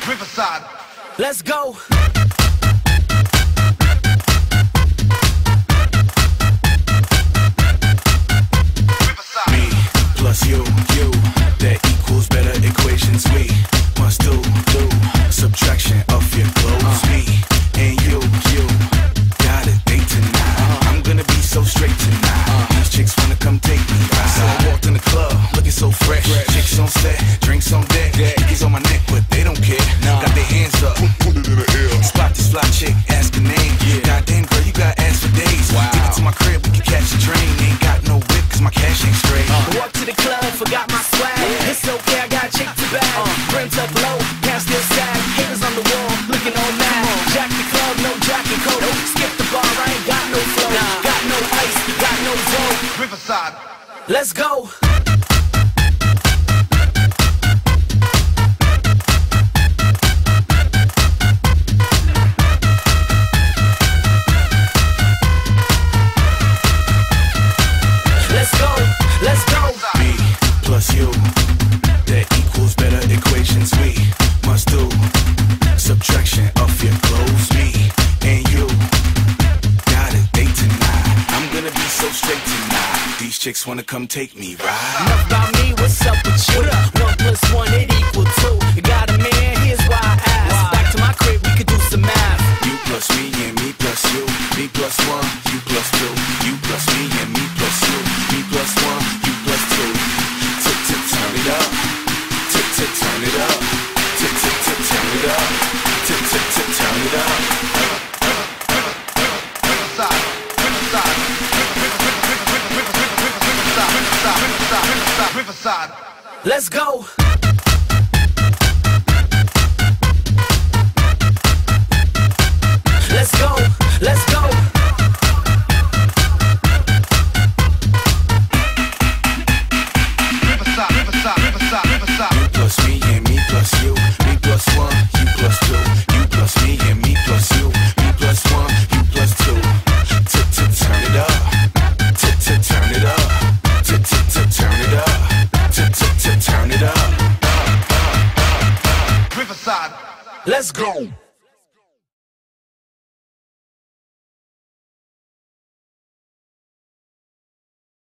Riverside. Let's go. Riverside. Me plus you, that equals better equations. We must do subtraction of your clothes. Me and you got a date tonight. I'm gonna be so straight tonight. These chicks wanna come take me right. So I walked in the club looking so fresh. Chicks on set, drinks on deck. Dickies on my neck, but they don't care. Got their hands up, put it in the air. Spot this fly chick, ask her name. Goddamn girl, you got ass for days. Take it to my crib, we can catch the train. Ain't got no whip, cause my cash ain't straight. Walk to the club, forgot my swag. It's okay, I got a chick to bag. Rims up low, can't still sag. Haters on the wall, looking all mad. Jack the club, no jacket coat. Skip the bar, I ain't got no flow. Got no ice, got no dough. Riverside. Let's go. Let's go. Me plus you, that equals better equations. We must do subtraction of your clothes. Me and you got a date tonight. I'm gonna be so straight tonight. These chicks wanna come take me right. Enough about me, what's up with you? 1 plus 1, it equal 2. You got a man, here's why I asked. Back to my crib, we could do some math. You plus me and me plus you. Me plus 1, you plus 2. You plus me and me plus you. Me plus 1, you plus 2. Tick tick turn it up. Tick tick turn it up. Tick tick tick turn it up. Tick tick tick turn it up. Riverside. Riverside. Riverside. Riverside. Let's go. Let's go. Let's go. Riverside. Riverside. Riverside. Riverside. You plus me and me plus you. Me plus 1, you plus 2. You plus me and me plus you. Me plus 1, you plus 2. Tick tick turn it up. Tick tick turn it up. Tick tick tick turn it up. Tick tick tick turn it up. Riverside. Let's go.